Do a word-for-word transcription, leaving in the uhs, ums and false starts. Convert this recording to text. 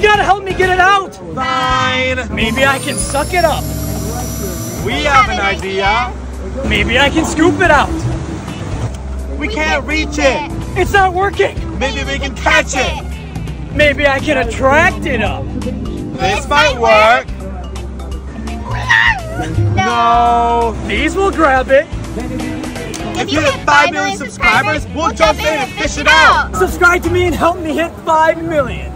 gotta help me get it out. Fine. Maybe I can suck it up. We have an idea. Maybe I can scoop it out. We can't reach it. It's not working. Maybe we can catch it. Maybe I can attract it up. This might work. No. These will grab it. If you hit five million subscribers, we'll jump in and fish it out. Subscribe to me and help me hit five million.